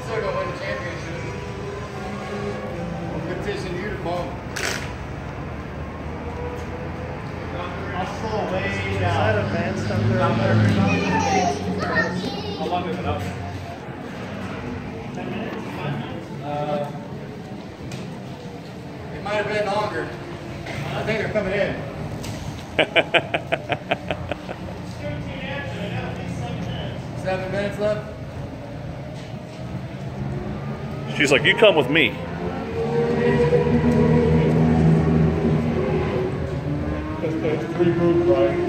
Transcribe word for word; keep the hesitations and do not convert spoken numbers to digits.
still gonna win the championship. I'm petitioning you to bump. I'll slow way Is down. that advanced under I'm there? How long is it up? Uh, it might have been longer. I think they're coming in. Seven minutes left. She's like, you come with me. Three moves, right?